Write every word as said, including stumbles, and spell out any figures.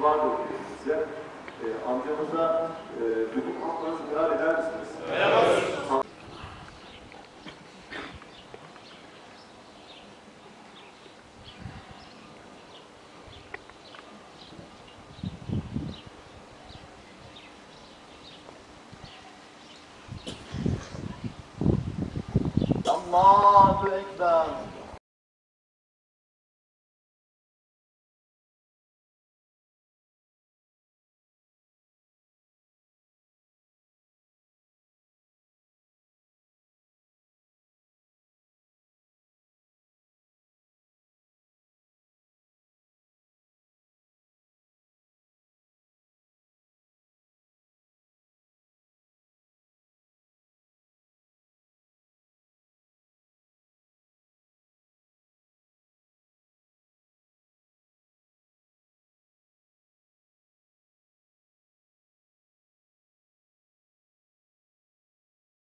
duvar da okuyoruz size. E, amcamıza e, duygu konuşmanızı ikrar eder misiniz? Evet. Allahu Ekber.